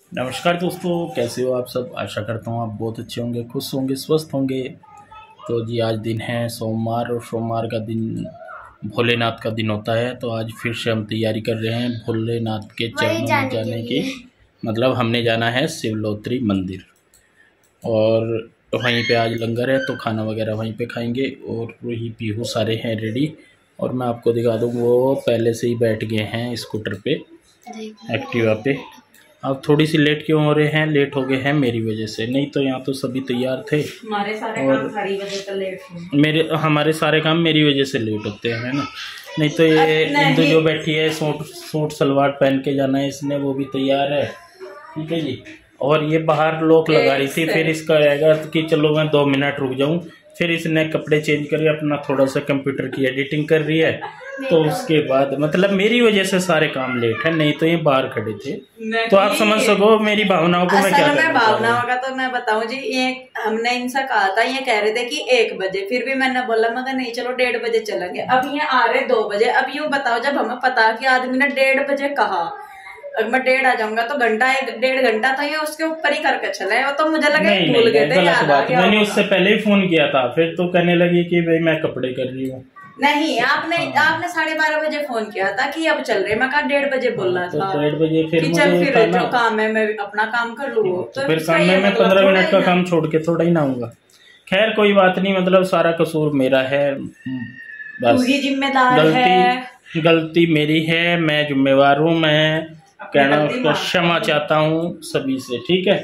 नमस्कार दोस्तों, कैसे हो आप सब। आशा करता हूँ आप बहुत अच्छे होंगे, खुश होंगे, स्वस्थ होंगे। तो जी आज दिन है सोमवार और सोमवार का दिन भोलेनाथ का दिन होता है। तो आज फिर से हम तैयारी कर रहे हैं भोलेनाथ के चरणों में जाने की। मतलब हमने जाना है शिवलोत्री मंदिर और वहीं पे आज लंगर है, तो खाना वगैरह वहीं पे खाएंगे। और वही पीहू सारे हैं रेडी और मैं आपको दिखा दूँ, वो पहले से ही बैठ गए हैं स्कूटर पे, एक्टिवा पे। अब थोड़ी सी लेट क्यों हो रहे हैं, लेट हो गए हैं मेरी वजह से, नहीं तो यहाँ तो सभी तैयार थे। हमारे सारे काम सारी वजह से लेट हमारे सारे काम मेरी वजह से लेट होते हैं ना। नहीं तो ये इंदु जो बैठी है सूट सलवार पहन के जाना है इसने, वो भी तैयार है। ठीक है जी। और ये बाहर लॉक लगा रही थी, फिर इसका रहेगा कि चलो मैं 2 मिनट रुक जाऊँ। फिर इसने कपड़े चेंज करके अपना थोड़ा सा कंप्यूटर की एडिटिंग कर रही है। तो उसके बाद मतलब मेरी वजह से सारे काम लेट है, नहीं तो ये बाहर खड़े थे। तो आप समझ सको मेरी भावनाओं को मैं क्या कहूँ। भावनाओं का तो मैं बताऊं जी, ये हमने इनसे कहा था, ये कह रहे थे कि 1 बजे, फिर भी मैंने बोला मगर नहीं चलो 1:30 बजे चलेंगे। अब ये आ रहे 2 बजे। अब यूँ बताओ, जब हमें पता कि आदमी ने 1:30 बजे कहा, अगर मैं 1:30 आ जाऊंगा तो घंटा 1.5 घंटा तो ये उसके ऊपर ही करके चले। तो मुझे लगा भूल गए थे। गलत बात, मैंने उससे पहले ही फोन किया था, फिर तो कहने लगी कि भाई मैं कपड़े कर रही हूँ। नहीं, आपने 12:30 बजे फोन किया था कि अब चल रहे। मैं कहा 1:30 बजे बोल रहा था। 1:30 बजे फिर जो काम है मैं अपना काम कर लूँ। तो फिर काम में मैं 15 मिनट का काम छोड़ के थोड़ा ही ना आऊंगा। खैर कोई बात नहीं, मतलब सारा कसूर मेरा है, बस जिम्मेदार है, गलती मेरी है, मैं जिम्मेवार हूँ। मैं कहना उसको क्षमा चाहता हूँ सभी से। ठीक है।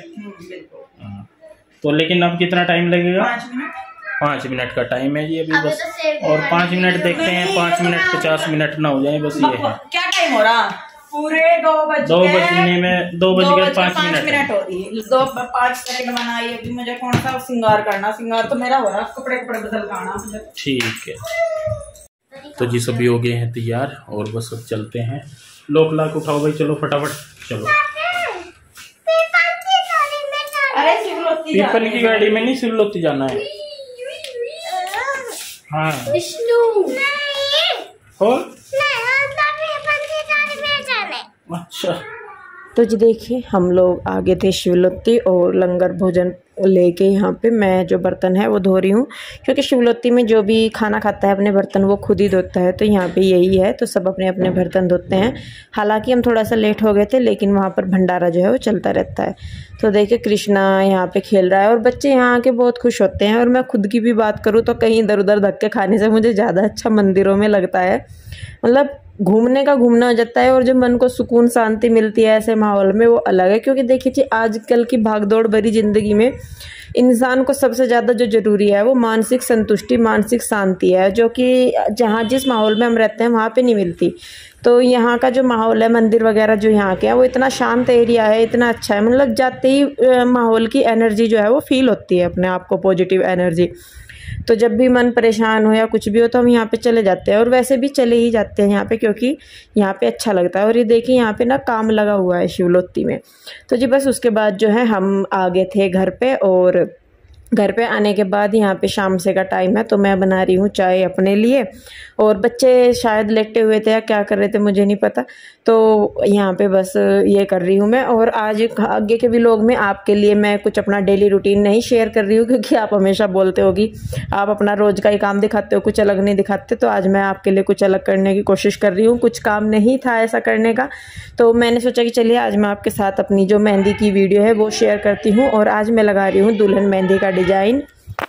तो लेकिन अब कितना टाइम लगेगा? 5 मिनट का टाइम है जी अभी बस। और 5 मिनट देखते हैं, 5 मिनट 50 मिनट ना हो जाए बस। ये है क्या टाइम हो रहा? पूरे 2 बजने में 2 बज गए 5 मिनट हो रही है। 2-5 सेकंड बनाई। अभी मुझे कौन सा श्रृंगार करना, श्रृंगार तो मेरा हो रहा, कपड़े बदल लाना। ठीक है। तो जी सभी हो गए हैं तैयार और बस अब चलते हैं। लोक लाक उठाओ भाई, चलो फटाफट चलो। अरे शिवलोती पीपल की गाड़ी में नहीं, शिवलोती जाना है। हाँ और अच्छा। तो जी देखिए, हम लोग आगे थे शिवलोती और लंगर भोजन लेके यहाँ पे मैं जो बर्तन है वो धो रही हूँ, क्योंकि शिवलोती में जो भी खाना खाता है अपने बर्तन वो खुद ही धोता है। तो यहाँ पे यही है, तो सब अपने अपने बर्तन धोते हैं। हालांकि हम थोड़ा सा लेट हो गए थे, लेकिन वहाँ पर भंडारा जो है वो चलता रहता है। तो देखिए कृष्णा यहाँ पे खेल रहा है और बच्चे यहाँ आके बहुत खुश होते हैं। और मैं खुद की भी बात करूँ तो कहीं इधर उधर धक्के खाने से मुझे ज़्यादा अच्छा मंदिरों में लगता है। मतलब घूमने का घूमना हो जाता है और जो मन को सुकून शांति मिलती है ऐसे माहौल में, वो अलग है। क्योंकि देखिए आजकल की भागदौड़ भरी जिंदगी में इंसान को सबसे ज़्यादा जो ज़रूरी है वो मानसिक संतुष्टि, मानसिक शांति है, जो कि जहाँ जिस माहौल में हम रहते हैं वहाँ पे नहीं मिलती। तो यहाँ का जो माहौल है, मंदिर वगैरह जो यहाँ के है, वो इतना शांत एरिया है, इतना अच्छा है। मतलब जाते ही माहौल की एनर्जी जो है वो फील होती है, अपने आप को पॉजिटिव एनर्जी। तो जब भी मन परेशान हो या कुछ भी हो तो हम यहाँ पे चले जाते हैं, और वैसे भी चले ही जाते हैं यहाँ पे, क्योंकि यहाँ पे अच्छा लगता है। और ये देखिए यहाँ पे ना काम लगा हुआ है शिवलोती में। तो जी बस उसके बाद जो है हम आ गए थे घर पे, और घर पे आने के बाद यहाँ पे शाम से का टाइम है, तो मैं बना रही हूँ चाय अपने लिए। और बच्चे शायद लेटे हुए थे या क्या कर रहे थे मुझे नहीं पता, तो यहाँ पे बस ये कर रही हूँ मैं। और आज आगे के व्लॉग में आपके लिए मैं कुछ अपना डेली रूटीन नहीं शेयर कर रही हूँ, क्योंकि आप हमेशा बोलते हो कि आप अपना रोज़ का ही काम दिखाते हो, कुछ अलग नहीं दिखाते। तो आज मैं आपके लिए कुछ अलग करने की कोशिश कर रही हूँ। कुछ काम नहीं था ऐसा करने का, तो मैंने सोचा कि चलिए आज मैं आपके साथ अपनी जो मेहंदी की वीडियो है वो शेयर करती हूँ। और आज मैं लगा रही हूँ दुल्हन मेहंदी का डिजाइन।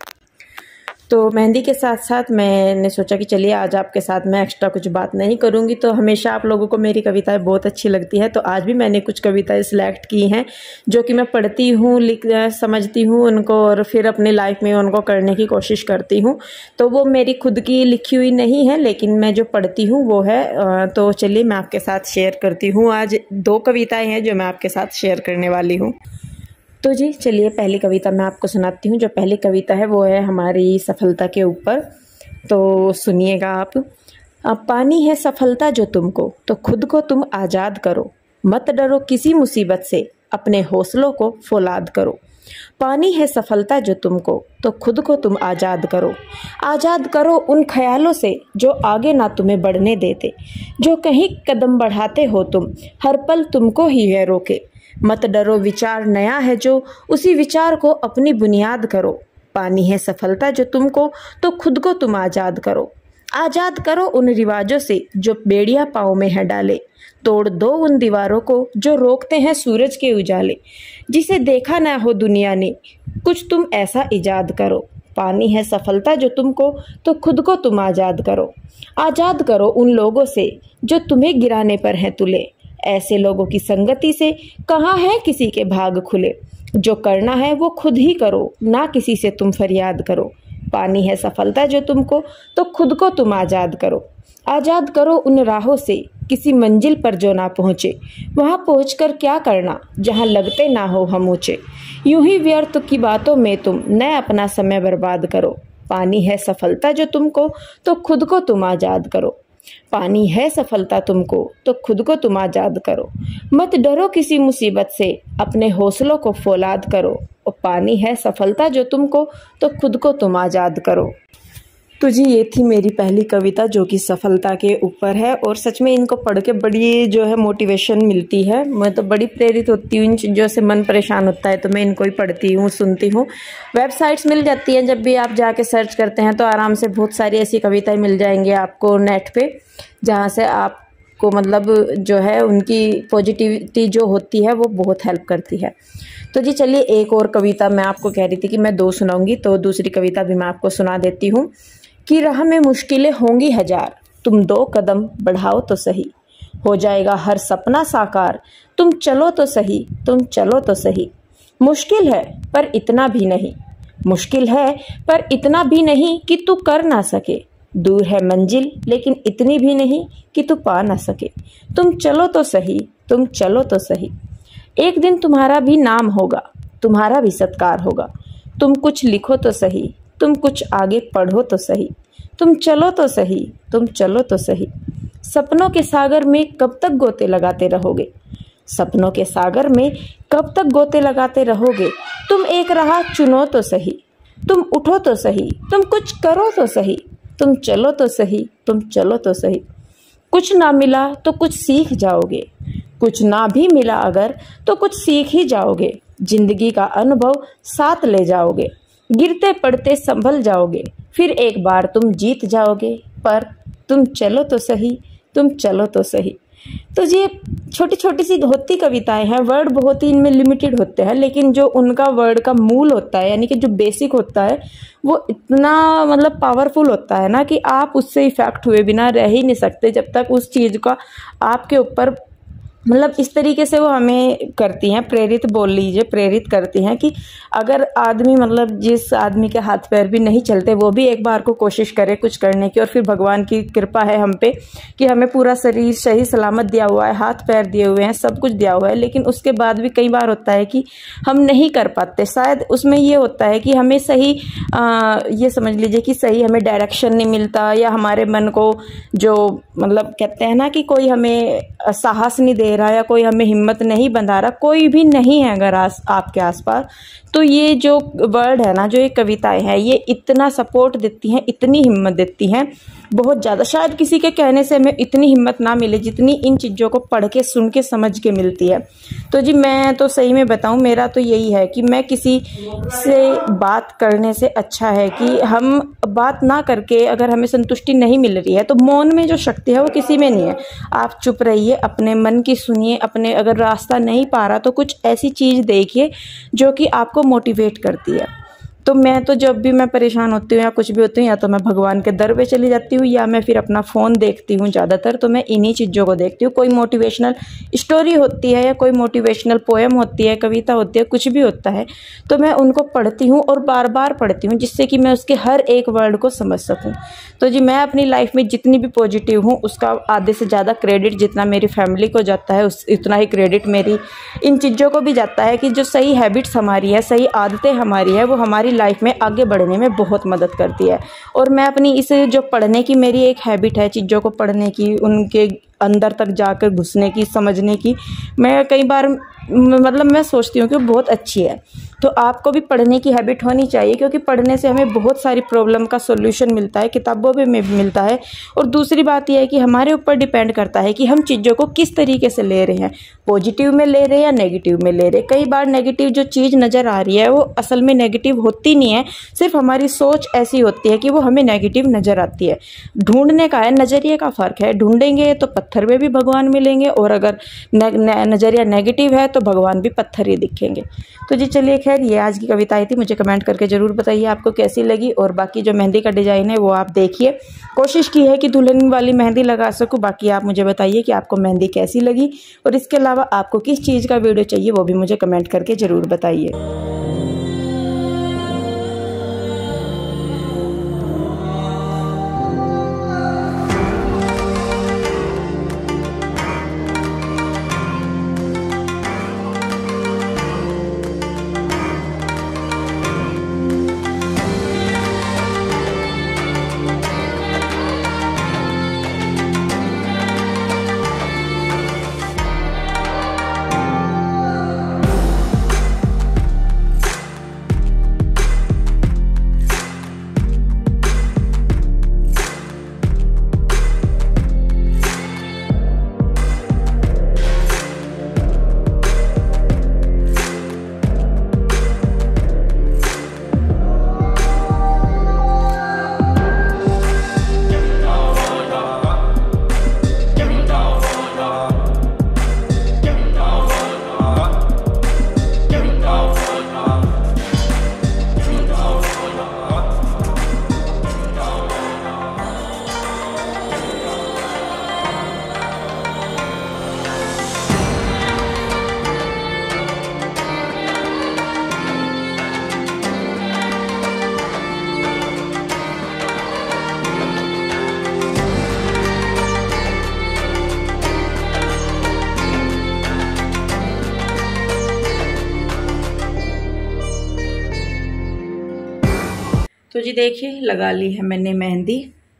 तो मेहंदी के साथ साथ मैंने सोचा कि चलिए आज आपके साथ मैं एक्स्ट्रा कुछ बात नहीं करूंगी। तो हमेशा आप लोगों को मेरी कविताएं बहुत अच्छी लगती है, तो आज भी मैंने कुछ कविताएं सिलेक्ट की हैं जो कि मैं पढ़ती हूँ, समझती हूँ उनको, और फिर अपनी लाइफ में उनको करने की कोशिश करती हूँ। तो वो मेरी खुद की लिखी हुई नहीं है, लेकिन मैं जो पढ़ती हूँ वो है। तो चलिए मैं आपके साथ शेयर करती हूँ। आज 2 कविताएँ हैं जो मैं आपके साथ शेयर करने वाली हूँ। तो जी चलिए पहली कविता मैं आपको सुनाती हूँ। जो पहली कविता है वो है हमारी सफलता के ऊपर, तो सुनिएगा आप। अब पानी है सफलता जो तुमको, तो खुद को तुम आज़ाद करो, मत डरो किसी मुसीबत से, अपने हौसलों को फौलाद करो। पानी है सफलता जो तुमको, तो खुद को तुम आज़ाद करो। आज़ाद करो उन ख्यालों से जो आगे ना तुम्हें बढ़ने देते, जो कहीं कदम बढ़ाते हो तुम, हर पल तुमको ही है रोके। मत डरो विचार नया है जो, उसी विचार को अपनी बुनियाद करो। पानी है सफलता जो तुमको, तो खुद को तुम आज़ाद करो। आज़ाद करो उन रिवाजों से जो बेड़ियां पाँव में है डाले। तोड़ दो उन दीवारों को जो रोकते हैं सूरज के उजाले। जिसे देखा ना हो दुनिया ने, कुछ तुम ऐसा इजाद करो। पानी है सफलता जो तुमको, तो खुद को तुम आज़ाद करो। आज़ाद करो उन लोगों से जो तुम्हें गिराने पर हैं तुले। ऐसे लोगों की संगति से कहाँ है किसी के भाग खुले। जो करना है वो खुद ही करो, ना किसी से तुम फरियाद करो। पानी है सफलता जो तुमको, तो खुद को तुम आज़ाद करो। आज़ाद करो उन राहों से किसी मंजिल पर जो ना पहुँचे। वहाँ पहुँचकर क्या करना जहाँ लगते ना हो हम ऊँचे। यूं ही व्यर्थ की बातों में तुम न अपना समय बर्बाद करो। पानी है सफलता जो तुमको, तो खुद को तुम आज़ाद करो। पानी है सफलता तुमको, तो खुद को तुम आज़ाद करो। मत डरो किसी मुसीबत से, अपने हौसलों को फौलाद करो। और पानी है सफलता जो तुमको, तो खुद को तुम आज़ाद करो। तो जी ये थी मेरी पहली कविता जो कि सफलता के ऊपर है, और सच में इनको पढ़ के बड़ी जो है मोटिवेशन मिलती है। मैं तो बड़ी प्रेरित होती हूँ इन चीज़ों से। मन परेशान होता है तो मैं इनको ही पढ़ती हूँ, सुनती हूँ। वेबसाइट्स मिल जाती हैं, जब भी आप जाके सर्च करते हैं तो आराम से बहुत सारी ऐसी कविताएं मिल जाएंगी आपको नेट पे, जहाँ से आपको मतलब जो है उनकी पॉजिटिविटी जो होती है वो बहुत हेल्प करती है। तो जी चलिए एक और कविता मैं आपको कह रही थी कि मैं 2 सुनाऊंगी, तो दूसरी कविता भी मैं आपको सुना देती हूँ। कि राह में मुश्किलें होंगी हजार, तुम 2 कदम बढ़ाओ तो सही। हो जाएगा हर सपना साकार, तुम चलो तो सही, तुम चलो तो सही। मुश्किल है पर इतना भी नहीं, मुश्किल है पर इतना भी नहीं कि तू कर ना सके। दूर है मंजिल लेकिन इतनी भी नहीं कि तू पा ना सके। तुम चलो तो सही, तुम चलो तो सही। एक दिन तुम्हारा भी नाम होगा, तुम्हारा भी सत्कार होगा। तुम कुछ लिखो तो सही, तुम कुछ आगे पढ़ो तो सही। तुम चलो तो सही, तुम चलो तो सही। सपनों के सागर में कब तक गोते लगाते रहोगे। सपनों के सागर में कब तक गोते लगाते रहोगे। तुम एक राह चुनो तो सही, तुम उठो तो सही, तुम कुछ करो तो सही। तुम चलो तो सही, तुम चलो तो सही। कुछ ना मिला तो कुछ सीख जाओगे, कुछ ना भी मिला अगर तो कुछ सीख ही जाओगे। जिंदगी का अनुभव साथ ले जाओगे, गिरते पड़ते संभल जाओगे। फिर एक बार तुम जीत जाओगे, पर तुम चलो तो सही, तुम चलो तो सही। तो ये छोटी छोटी सी होती कविताएं हैं, वर्ड बहुत ही इनमें लिमिटेड होते हैं, लेकिन जो उनका वर्ड का मूल होता है यानी कि जो बेसिक होता है वो इतना मतलब पावरफुल होता है ना कि आप उससे इफेक्ट हुए बिना रह ही नहीं सकते जब तक उस चीज़ का आपके ऊपर मतलब इस तरीके से वो हमें करती हैं, प्रेरित बोल लीजिए, प्रेरित करती हैं कि अगर आदमी मतलब जिस आदमी के हाथ पैर भी नहीं चलते वो भी एक बार को कोशिश करे कुछ करने की, और फिर भगवान की कृपा है हम पे कि हमें पूरा शरीर सही सलामत दिया हुआ है, हाथ पैर दिए हुए हैं, सब कुछ दिया हुआ है, लेकिन उसके बाद भी कई बार होता है कि हम नहीं कर पाते। शायद उसमें ये होता है कि हमें सही ये समझ लीजिए कि सही हमें डायरेक्शन नहीं मिलता, या हमारे मन को जो मतलब कहते हैं ना कि कोई हमें साहस नहीं दे रहा या कोई हमें हिम्मत नहीं बंधा रहा, कोई भी नहीं है अगर आपके आसपास, तो ये जो वर्ड है ना, जो ये कविताएं हैं, ये इतना सपोर्ट देती हैं, इतनी हिम्मत देती हैं बहुत ज़्यादा। शायद किसी के कहने से हमें इतनी हिम्मत ना मिले जितनी इन चीज़ों को पढ़ के सुन के समझ के मिलती है। तो जी मैं तो सही में बताऊं, मेरा तो यही है कि मैं किसी से बात करने से अच्छा है कि हम बात ना करके अगर हमें संतुष्टि नहीं मिल रही है तो मौन में जो शक्ति है वो किसी में नहीं है। आप चुप रहिए, अपने मन की सुनिए, अपने अगर रास्ता नहीं पा रहा तो कुछ ऐसी चीज़ देखिए जो कि आपको मोटिवेट करती है। तो मैं तो जब भी मैं परेशान होती हूँ या कुछ भी होती हूँ, या तो मैं भगवान के दर पे चली जाती हूँ या मैं फिर अपना फ़ोन देखती हूँ। ज़्यादातर तो मैं इन्हीं चीज़ों को देखती हूँ। कोई मोटिवेशनल स्टोरी होती है या कोई मोटिवेशनल पोएम होती है, कविता होती है, कुछ भी होता है, तो मैं उनको पढ़ती हूँ और बार बार पढ़ती हूँ जिससे कि मैं उसके हर एक वर्ड को समझ सकूँ। तो जी मैं अपनी लाइफ में जितनी भी पॉजिटिव हूँ उसका आधे से ज़्यादा क्रेडिट जितना मेरी फैमिली को जाता है उतना ही क्रेडिट मेरी इन चीज़ों को भी जाता है कि जो सही हैबिट्स हमारी है, सही आदतें हमारी है, वो हमारी लाइफ में आगे बढ़ने में बहुत मदद करती है। और मैं अपनी इस जो पढ़ने की मेरी एक हैबिट है, चीज़ों को पढ़ने की, उनके अंदर तक जाकर घुसने की, समझने की। मैं कई बार मतलब मैं सोचती हूँ कि बहुत अच्छी है। तो आपको भी पढ़ने की हैबिट होनी चाहिए, क्योंकि पढ़ने से हमें बहुत सारी प्रॉब्लम का सॉल्यूशन मिलता है, किताबों में भी मिलता है। और दूसरी बात यह है कि हमारे ऊपर डिपेंड करता है कि हम चीज़ों को किस तरीके से ले रहे हैं, पॉजिटिव में ले रहे हैं या नेगेटिव में ले रहे हैं। कई बार नेगेटिव जो चीज़ नज़र आ रही है वो असल में नेगेटिव होती नहीं है, सिर्फ हमारी सोच ऐसी होती है कि वो हमें नेगेटिव नज़र आती है। ढूंढने का है, नज़रिए का फ़र्क है। ढूंढेंगे तो पत्थर में भी भगवान मिलेंगे, और अगर नज़रिया नेगेटिव है तो भगवान भी पत्थर ही दिखेंगे। तो जी चलिए, खैर ये आज की कविताएं थी। मुझे कमेंट करके ज़रूर बताइए आपको कैसी लगी। और बाकी जो मेहंदी का डिज़ाइन है वो आप देखिए, कोशिश की है कि दुल्हन वाली मेहंदी लगा सकूं। बाकी आप मुझे बताइए कि आपको मेहंदी कैसी लगी, और इसके अलावा आपको किस चीज़ का वीडियो चाहिए वो भी मुझे कमेंट करके ज़रूर बताइए। तो जी देखिए, लगा ली है मैंने मेहंदी,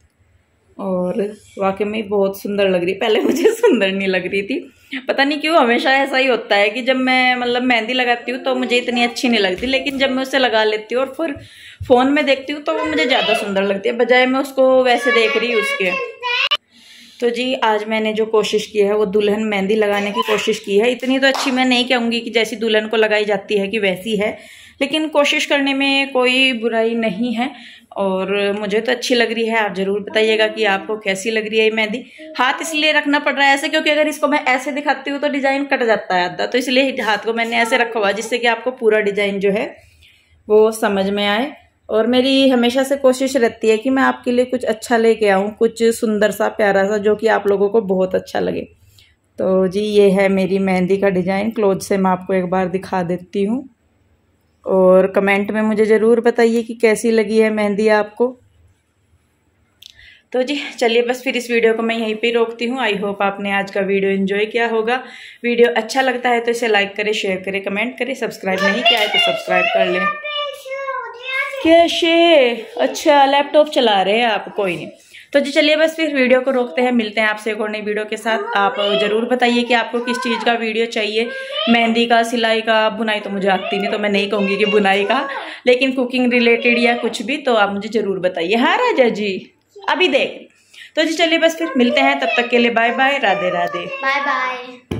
और वाकई में बहुत सुंदर लग रही। पहले मुझे सुंदर नहीं लग रही थी, पता नहीं क्यों। हमेशा ऐसा ही होता है कि जब मैं मतलब मेहंदी लगाती हूँ तो मुझे इतनी अच्छी नहीं लगती, लेकिन जब मैं उसे लगा लेती हूँ और फिर फ़ोन में देखती हूँ तो वो मुझे ज़्यादा सुंदर लगती है, बजाय मैं उसको वैसे देख रही हूँ उसके। तो जी आज मैंने जो कोशिश की है वो दुल्हन मेहंदी लगाने की कोशिश की है। इतनी तो अच्छी मैं नहीं कहूँगी कि जैसी दुल्हन को लगाई जाती है कि वैसी है, लेकिन कोशिश करने में कोई बुराई नहीं है, और मुझे तो अच्छी लग रही है। आप ज़रूर बताइएगा कि आपको कैसी लग रही है ये मेहंदी। हाथ इसलिए रखना पड़ रहा है ऐसे, क्योंकि अगर इसको मैं ऐसे दिखाती हूँ तो डिज़ाइन कट जाता है आधा, तो इसलिए हाथ को मैंने ऐसे रखा हुआ जिससे कि आपको पूरा डिज़ाइन जो है वो समझ में आए। और मेरी हमेशा से कोशिश रहती है कि मैं आपके लिए कुछ अच्छा लेके आऊँ, कुछ सुंदर सा प्यारा सा, जो कि आप लोगों को बहुत अच्छा लगे। तो जी ये है मेरी मेहंदी का डिज़ाइन। क्लोज से मैं आपको एक बार दिखा देती हूँ, और कमेंट में मुझे ज़रूर बताइए कि कैसी लगी है मेहंदी आपको। तो जी चलिए, बस फिर इस वीडियो को मैं यहीं पे रोकती हूँ। आई होप आपने आज का वीडियो एंजॉय किया होगा। वीडियो अच्छा लगता है तो इसे लाइक करें, शेयर करें, कमेंट करें। सब्सक्राइब नहीं किया है तो सब्सक्राइब कर लें। कैसे? अच्छा, लैपटॉप चला रहे हैं आप, कोई नहीं। तो जी चलिए, बस फिर वीडियो को रोकते हैं, मिलते हैं आपसे एक और नई वीडियो के साथ। आप ज़रूर बताइए कि आपको किस चीज़ का वीडियो चाहिए, मेहंदी का, सिलाई का, बुनाई तो मुझे आती नहीं तो मैं नहीं कहूँगी कि बुनाई का, लेकिन कुकिंग रिलेटेड या कुछ भी तो आप मुझे ज़रूर बताइए। हाँ राजा जी, अभी देख। तो जी चलिए, बस फिर मिलते हैं, तब तक के लिए bye bye, Radhe Radhe, bye bye.